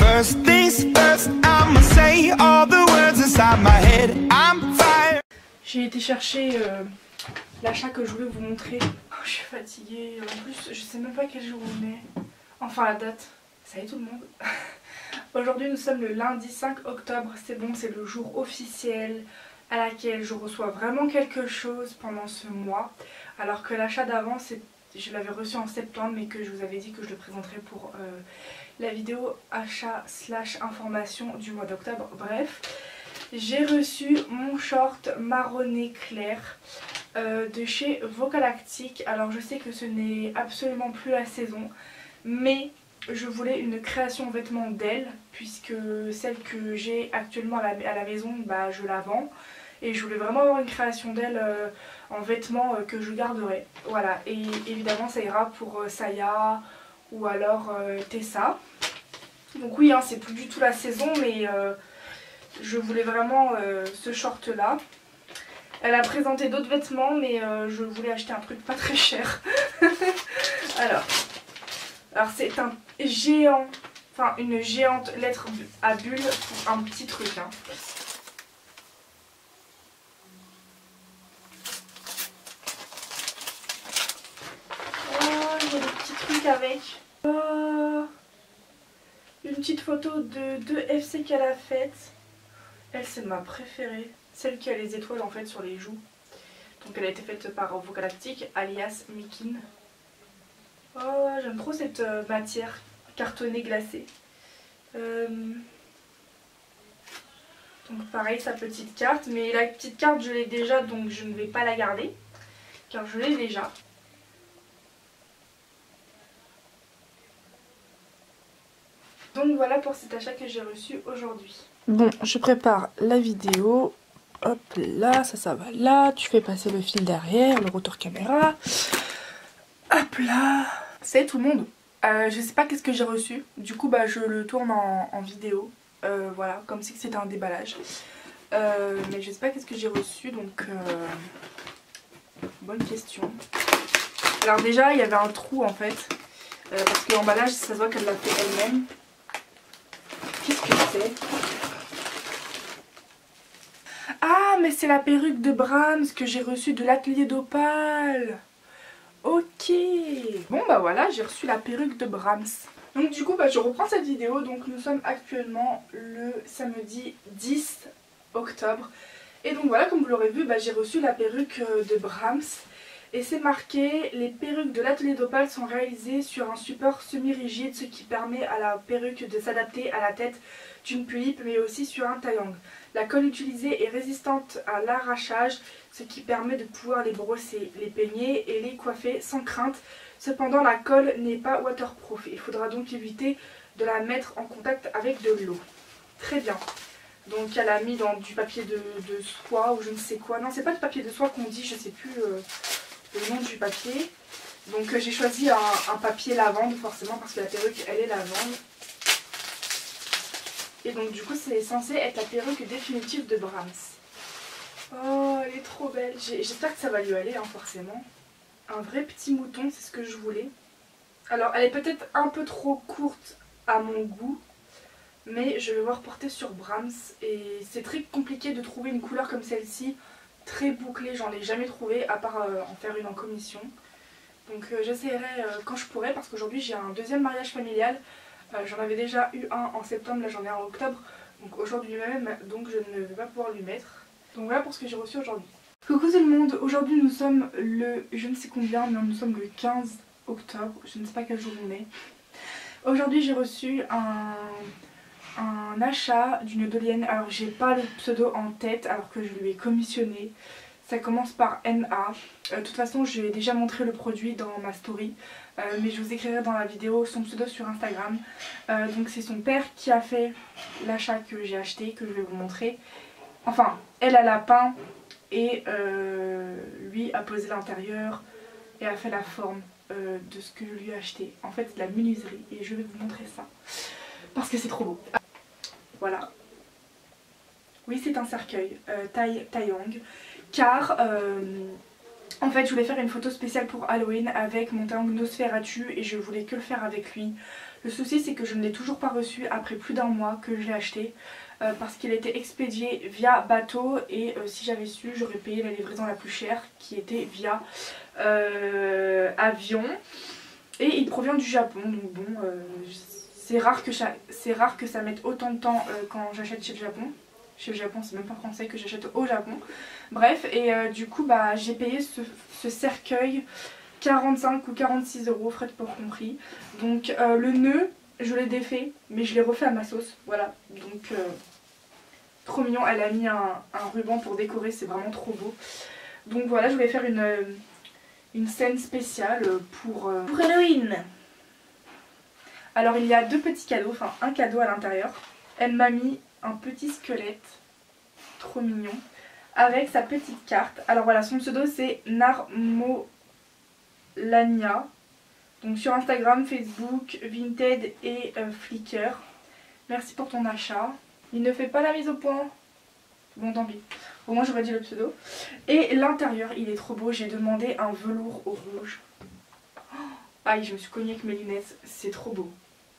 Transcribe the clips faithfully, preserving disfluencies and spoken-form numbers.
First things first, I'ma say all the words inside my head. I'm fire. J'ai été chercher euh, l'achat que je voulais vous montrer. Oh, je suis fatiguée. En plus, je sais même pas quel jour on est. Enfin, la date. Ça y est, tout le monde. Aujourd'hui, nous sommes le lundi cinq octobre. C'est bon, c'est le jour officiel à laquelle je reçois vraiment quelque chose pendant ce mois. Alors que l'achat d'avant, je l'avais reçu en septembre, mais que je vous avais dit que je le présenterai pour euh, la vidéo achat slash information du mois d'octobre. Bref, j'ai reçu mon short marronné clair euh, de chez Vocalactic. Alors je sais que ce n'est absolument plus la saison, mais je voulais une création vêtements d'elle, puisque celle que j'ai actuellement à la, à la maison, bah, je la vends. Et je voulais vraiment avoir une création d'elle euh, en vêtements euh, que je garderai. Voilà, et évidemment ça ira pour euh, Saya ou alors euh, Tessa. Donc oui, hein, c'est plus du tout la saison, mais euh, je voulais vraiment euh, ce short là. Elle a présenté d'autres vêtements, mais euh, je voulais acheter un truc pas très cher. alors, alors c'est un géant, enfin une géante lettre à bulles pour un petit truc. Hein. Avec oh, une petite photo de deux F C qu'elle a faite. Elle, c'est ma préférée, celle qui a les étoiles en fait sur les joues. Donc elle a été faite par Vocalactic alias Mikin. Oh, j'aime trop cette euh, matière cartonnée glacée. euh... Donc pareil, sa petite carte, mais la petite carte je l'ai déjà, donc je ne vais pas la garder car je l'ai déjà. Donc voilà pour cet achat que j'ai reçu aujourd'hui. Bon, je prépare la vidéo. Hop là, ça, ça va là. Tu fais passer le fil derrière, le retour caméra. Hop là. Salut tout le monde. Euh, je sais pas qu'est-ce que j'ai reçu. Du coup, bah, je le tourne en, en vidéo. Euh, voilà, comme si c'était un déballage. Euh, mais je sais pas qu'est-ce que j'ai reçu, donc... Euh... Bonne question. Alors déjà, il y avait un trou en fait. Euh, parce que l'emballage, ça se voit qu'elle l'a fait elle-même. Qu'est-ce que c'est? Ah, mais c'est la perruque de Brahms que j'ai reçue de l'atelier d'Opale. Ok. Bon bah voilà, j'ai reçu la perruque de Brahms. Donc du coup, bah, je reprends cette vidéo. Donc nous sommes actuellement le samedi dix octobre. Et donc voilà, comme vous l'aurez vu, bah, j'ai reçu la perruque de Brahms. Et c'est marqué, les perruques de l'atelier d'Opale sont réalisées sur un support semi-rigide, ce qui permet à la perruque de s'adapter à la tête d'une pulipe, mais aussi sur un taillong. La colle utilisée est résistante à l'arrachage, ce qui permet de pouvoir les brosser, les peigner et les coiffer sans crainte. Cependant, la colle n'est pas waterproof. Il faudra donc éviter de la mettre en contact avec de l'eau. Très bien. Donc elle a mis dans du papier de, de soie ou je ne sais quoi. Non, c'est pas du papier de soie qu'on dit, je sais plus... Euh... le nom du papier. Donc euh, j'ai choisi un, un papier lavande forcément parce que la perruque elle est lavande. Et donc du coup c'est censé être la perruque définitive de Brahms. Oh elle est trop belle. J'espère que ça va lui aller hein, forcément. Un vrai petit mouton, c'est ce que je voulais. Alors elle est peut-être un peu trop courte à mon goût, mais je vais voir porter sur Brahms. Et c'est très compliqué de trouver une couleur comme celle-ci. Très bouclée, j'en ai jamais trouvé à part euh, en faire une en commission. Donc euh, j'essaierai euh, quand je pourrai parce qu'aujourd'hui j'ai un deuxième mariage familial. Euh, j'en avais déjà eu un en septembre, là j'en ai un en octobre. Donc aujourd'hui même, donc je ne vais pas pouvoir lui mettre. Donc voilà pour ce que j'ai reçu aujourd'hui. Coucou tout le monde, aujourd'hui nous sommes le je ne sais combien, mais nous sommes le quinze octobre, je ne sais pas quel jour on est. Aujourd'hui j'ai reçu un... un achat d'une dolienne. Alors j'ai pas le pseudo en tête alors que je lui ai commissionné. Ça commence par N A. Euh, de toute façon je lui ai déjà montré le produit dans ma story. Euh, mais je vous écrirai dans la vidéo son pseudo sur Instagram. Euh, donc c'est son père qui a fait l'achat que j'ai acheté, que je vais vous montrer. Enfin, elle elle a peint et euh, lui a posé l'intérieur et a fait la forme euh, de ce que je lui ai acheté. En fait c'est de la menuiserie et je vais vous montrer ça. Parce que c'est trop beau. Voilà. Oui, c'est un cercueil, euh, taille taillong. Car, euh, en fait, je voulais faire une photo spéciale pour Halloween avec mon taillong Nosferatu et je voulais que le faire avec lui. Le souci c'est que je ne l'ai toujours pas reçu après plus d'un mois que je l'ai acheté. Euh, parce qu'il a été expédié via bateau et euh, si j'avais su j'aurais payé la livraison la plus chère qui était via euh, avion. Et il provient du Japon, donc bon, euh, c'est rare, rare que ça mette autant de temps euh, quand j'achète chez le Japon. Chez le Japon, c'est même pas français que j'achète au Japon. Bref, et euh, du coup, bah, j'ai payé ce, ce cercueil quarante-cinq ou quarante-six euros, frais de port compris. Donc euh, le nœud, je l'ai défait, mais je l'ai refait à ma sauce, voilà. Donc euh, trop mignon, elle a mis un, un ruban pour décorer, c'est vraiment trop beau. Donc voilà, je voulais faire une... une scène spéciale pour, euh, pour Halloween. Alors il y a deux petits cadeaux, enfin un cadeau à l'intérieur. Elle m'a mis un petit squelette, trop mignon, avec sa petite carte. Alors voilà, son pseudo c'est Narmolania. Donc sur Instagram, Facebook, Vinted et euh, Flickr. Merci pour ton achat. Il ne fait pas la mise au point. Bon tant pis. Au moins j'aurais dit le pseudo. Et l'intérieur il est trop beau, j'ai demandé un velours au rouge. Oh, aïe, je me suis cognée avec mes lunettes, c'est trop beau.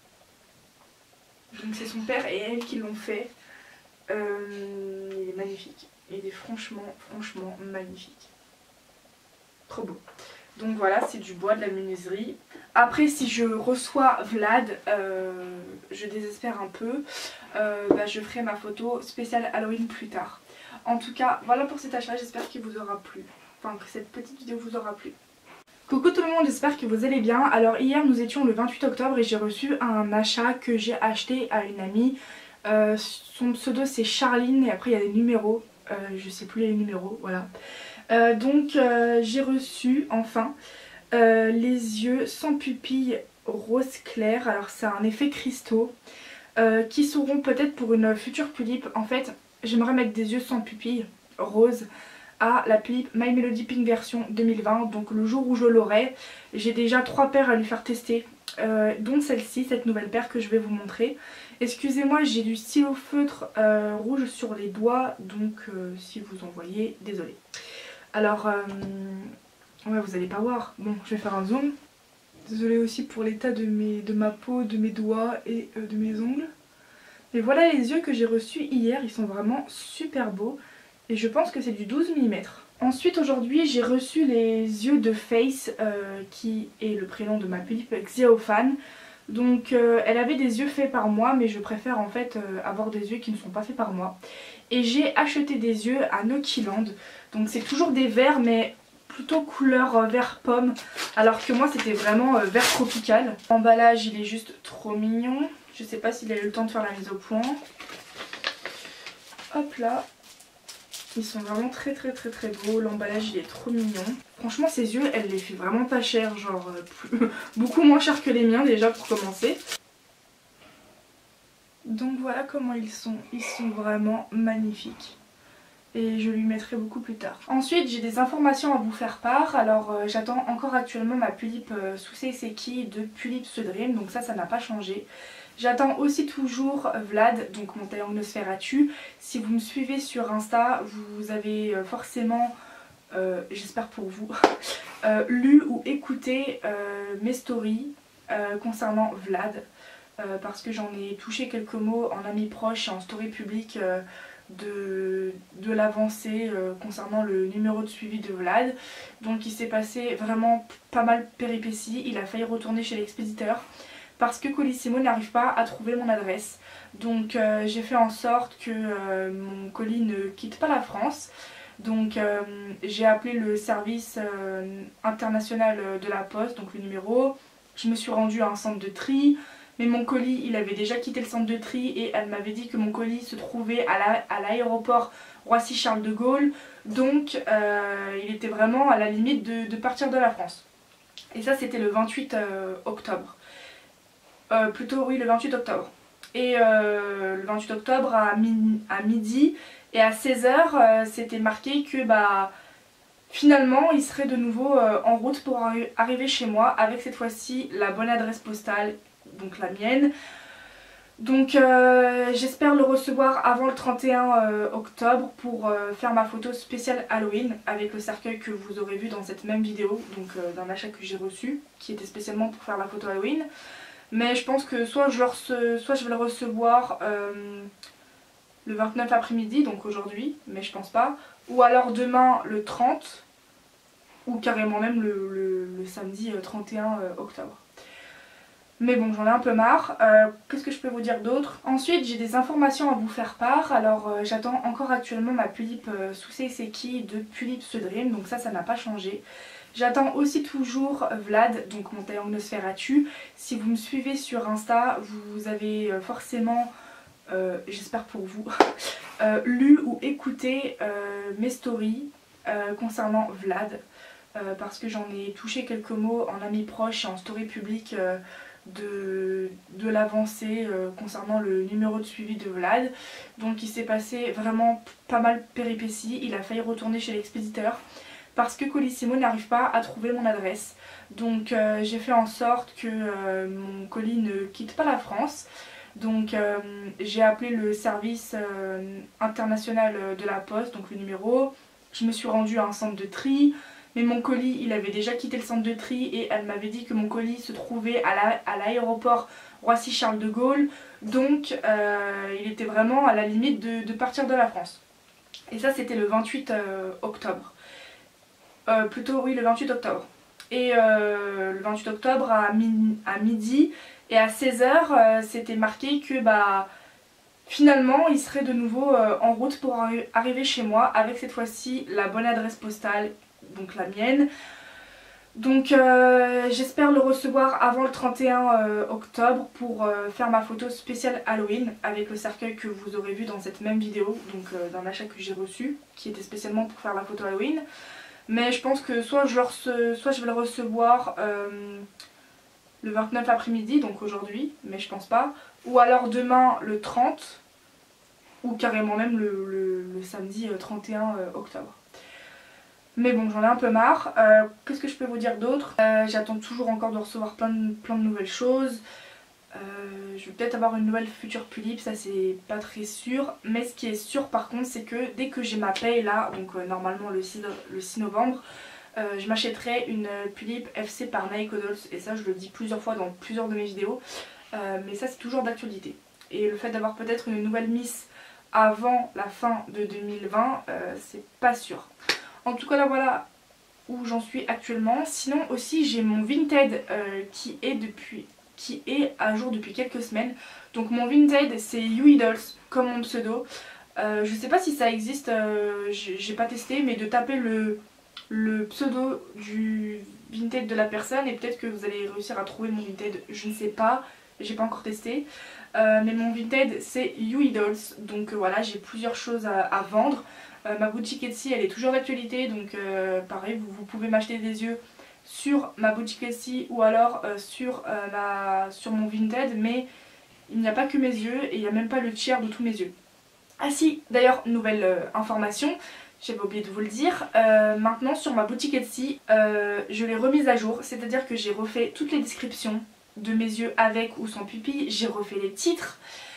Donc c'est son père et elle qui l'ont fait. Euh, il est magnifique. Il est franchement, franchement magnifique. Trop beau. Donc voilà, c'est du bois, de la menuiserie. Après si je reçois Vlad, euh, je désespère un peu, euh, bah, je ferai ma photo spéciale Halloween plus tard. En tout cas, voilà pour cet achat, j'espère qu'il vous aura plu. Enfin, que cette petite vidéo vous aura plu. Coucou tout le monde, j'espère que vous allez bien. Alors hier nous étions le vingt-huit octobre et j'ai reçu un achat que j'ai acheté à une amie. Euh, son pseudo c'est Charline et après il y a des numéros, euh, je sais plus les numéros, voilà. Euh, donc euh, j'ai reçu enfin euh, les yeux sans pupille rose clair. Alors c'est un effet cristaux euh, qui seront peut-être pour une future tulipe. En fait j'aimerais mettre des yeux sans pupille rose à la tulipe My Melody Pink version deux mille vingt. Donc le jour où je l'aurai, j'ai déjà trois paires à lui faire tester, euh, dont celle-ci, cette nouvelle paire que je vais vous montrer. Excusez-moi, j'ai du stylo feutre euh, rouge sur les doigts, donc euh, si vous en voyez, désolé. Alors, euh, ouais, vous allez pas voir. Bon, je vais faire un zoom. Désolée aussi pour l'état de, mes, de ma peau, de mes doigts et euh, de mes ongles. Mais voilà les yeux que j'ai reçus hier, ils sont vraiment super beaux. Et je pense que c'est du douze millimètres. Ensuite aujourd'hui j'ai reçu les yeux de Face, euh, qui est le prénom de ma tulipe Xiaofan. Donc euh, elle avait des yeux faits par moi, mais je préfère en fait euh, avoir des yeux qui ne sont pas faits par moi. Et j'ai acheté des yeux à Nokiland. Donc c'est toujours des verts mais plutôt couleur euh, vert pomme. Alors que moi c'était vraiment euh, vert tropical. L'emballage il est juste trop mignon. Je sais pas s'il a eu le temps de faire la mise au point. Hop là. Ils sont vraiment très très très très beaux, l'emballage il est trop mignon. Franchement ces yeux, elle les fait vraiment pas cher, genre euh, plus, beaucoup moins cher que les miens déjà pour commencer. Donc voilà comment ils sont, ils sont vraiment magnifiques. Et je lui mettrai beaucoup plus tard. Ensuite j'ai des informations à vous faire part. Alors euh, j'attends encore actuellement ma tulipe euh, Susei Seki de Tulips Dream, donc ça ça n'a pas changé. J'attends aussi toujours Vlad, donc mon tailleur Nosferatu. Si vous me suivez sur Insta, vous avez forcément, euh, j'espère pour vous, euh, lu ou écouté euh, mes stories euh, concernant Vlad. Euh, parce que j'en ai touché quelques mots en amis proches et en story publique euh, de, de l'avancée euh, concernant le numéro de suivi de Vlad. Donc il s'est passé vraiment pas mal de péripéties, il a failli retourner chez l'expéditeur. Parce que Colissimo n'arrive pas à trouver mon adresse. Donc euh, j'ai fait en sorte que euh, mon colis ne quitte pas la France. Donc euh, j'ai appelé le service euh, international de la poste, donc le numéro. Je me suis rendue à un centre de tri. Mais mon colis, il avait déjà quitté le centre de tri et elle m'avait dit que mon colis se trouvait à l'aéroport Roissy-Charles de Gaulle. Donc euh, il était vraiment à la limite de, de partir de la France. Et ça c'était le vingt-huit octobre. Euh, plutôt oui le vingt-huit octobre. Et euh, le vingt-huit octobre à, mi à midi et à seize heures euh, c'était marqué que bah finalement il serait de nouveau euh, en route pour arri arriver chez moi avec cette fois-ci la bonne adresse postale, donc la mienne. Donc euh, j'espère le recevoir avant le trente et un octobre pour euh, faire ma photo spéciale Halloween avec le cercueil que vous aurez vu dans cette même vidéo, donc euh, d'un achat que j'ai reçu qui était spécialement pour faire la photo Halloween. Mais je pense que soit je, le rece... soit je vais le recevoir euh, le vingt-neuf après-midi, donc aujourd'hui, mais je pense pas. Ou alors demain le trente, ou carrément même le, le, le samedi trente et un octobre. Mais bon, j'en ai un peu marre. Euh, Qu'est-ce que je peux vous dire d'autre? Ensuite, j'ai des informations à vous faire part. Alors, euh, j'attends encore actuellement ma Pulip euh, Susei Seki de Pulip The Dream. Donc ça, ça n'a pas changé. J'attends aussi toujours Vlad, donc mon tailleur Nosferatu. Si vous me suivez sur Insta, vous avez forcément, euh, j'espère pour vous, euh, lu ou écouté euh, mes stories euh, concernant Vlad. Euh, parce que j'en ai touché quelques mots en amis proches et en story publique euh, de, de l'avancée euh, concernant le numéro de suivi de Vlad. Donc il s'est passé vraiment pas mal de péripéties. Il a failli retourner chez l'expéditeur parce que Colissimo n'arrive pas à trouver mon adresse. Donc euh, j'ai fait en sorte que euh, mon colis ne quitte pas la France. Donc euh, j'ai appelé le service euh, international de la poste, donc le numéro. Je me suis rendue à un centre de tri, mais mon colis il avait déjà quitté le centre de tri et elle m'avait dit que mon colis se trouvait à l'aéroport Roissy-Charles de Gaulle. Donc euh, il était vraiment à la limite de, de partir de la France. Et ça c'était le vingt-huit octobre. Euh, plutôt oui, le vingt-huit octobre. Et euh, le vingt-huit octobre à, mi à midi et à seize heures, euh, c'était marqué que bah finalement il serait de nouveau euh, en route pour arri arriver chez moi avec cette fois-ci la bonne adresse postale, donc la mienne. Donc euh, j'espère le recevoir avant le trente et un octobre pour euh, faire ma photo spéciale Halloween avec le cercueil que vous aurez vu dans cette même vidéo, donc euh, d'un achat que j'ai reçu qui était spécialement pour faire la photo Halloween. Mais je pense que soit je, le rece... soit je vais le recevoir euh, le vingt-neuf après-midi, donc aujourd'hui, mais je pense pas. Ou alors demain le trente, ou carrément même le, le, le samedi trente et un octobre. Mais bon, j'en ai un peu marre. Euh, Qu'est-ce que je peux vous dire d'autre? euh, J'attends toujours encore de recevoir plein de, plein de nouvelles choses. Euh, je vais peut-être avoir une nouvelle future Pulip, ça c'est pas très sûr. Mais ce qui est sûr par contre, c'est que dès que j'ai ma paye là, donc euh, normalement le six, le six novembre, euh, je m'achèterai une Pulip F C par Naiko Dolls. Et ça je le dis plusieurs fois dans plusieurs de mes vidéos. Euh, mais ça c'est toujours d'actualité. Et le fait d'avoir peut-être une nouvelle Miss avant la fin de deux mille vingt, euh, c'est pas sûr. En tout cas là voilà où j'en suis actuellement. Sinon aussi j'ai mon Vinted euh, qui est depuis... qui est à jour depuis quelques semaines. Donc mon Vinted c'est Yui Dolls comme mon pseudo. Euh, je sais pas si ça existe, euh, j'ai pas testé, mais de taper le, le pseudo du Vinted de la personne et peut-être que vous allez réussir à trouver mon Vinted, je ne sais pas, j'ai pas encore testé. Euh, mais mon Vinted c'est Yui Dolls, donc euh, voilà, j'ai plusieurs choses à, à vendre. Euh, ma boutique Etsy elle est toujours d'actualité, donc euh, pareil vous, vous pouvez m'acheter des yeux sur ma boutique Etsy ou alors euh, sur, euh, ma, sur mon Vinted, mais il n'y a pas que mes yeux et il n'y a même pas le tiers de tous mes yeux. Ah si, d'ailleurs nouvelle euh, information, j'avais oublié de vous le dire, euh, maintenant sur ma boutique Etsy euh, je l'ai remise à jour, c'est à dire que j'ai refait toutes les descriptions de mes yeux avec ou sans pupille, j'ai refait les titres.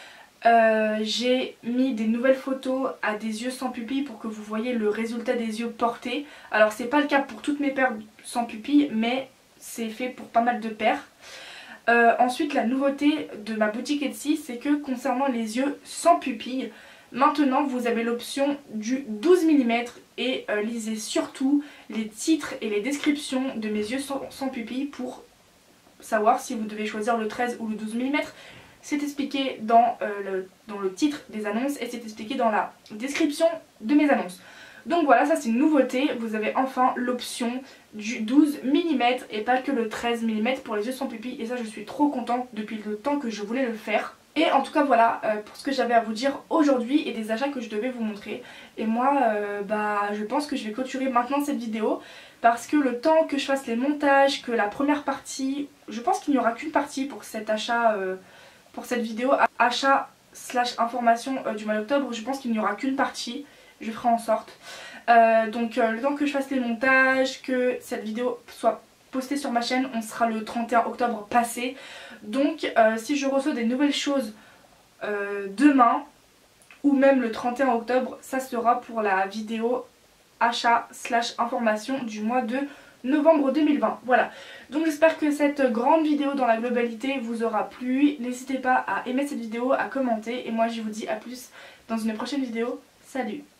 Euh, j'ai mis des nouvelles photos à des yeux sans pupille pour que vous voyez le résultat des yeux portés. Alors c'est pas le cas pour toutes mes paires sans pupille, mais c'est fait pour pas mal de paires. Euh, ensuite la nouveauté de ma boutique Etsy, c'est que concernant les yeux sans pupille, maintenant vous avez l'option du douze millimètres et euh, lisez surtout les titres et les descriptions de mes yeux sans, sans pupille pour savoir si vous devez choisir le treize ou le douze millimètres. C'est expliqué dans, euh, le, dans le titre des annonces et c'est expliqué dans la description de mes annonces. Donc voilà, ça c'est une nouveauté, vous avez enfin l'option du douze millimètres et pas que le treize millimètres pour les yeux sans pupille. Et ça je suis trop contente depuis le temps que je voulais le faire. Et en tout cas voilà euh, pour ce que j'avais à vous dire aujourd'hui et des achats que je devais vous montrer. Et moi euh, bah je pense que je vais clôturer maintenant cette vidéo. Parce que le temps que je fasse les montages, que la première partie, je pense qu'il n'y aura qu'une partie pour cet achat... Euh, pour cette vidéo achat slash information euh, du mois d'octobre, je pense qu'il n'y aura qu'une partie, je ferai en sorte. Euh, donc euh, le temps que je fasse les montages, que cette vidéo soit postée sur ma chaîne, on sera le trente et un octobre passé. Donc euh, si je reçois des nouvelles choses euh, demain ou même le trente et un octobre, ça sera pour la vidéo achat slash information du mois de novembre deux mille vingt. Voilà, donc j'espère que cette grande vidéo dans la globalité vous aura plu. N'hésitez pas à aimer cette vidéo, à commenter, et moi je vous dis à plus dans une prochaine vidéo. Salut!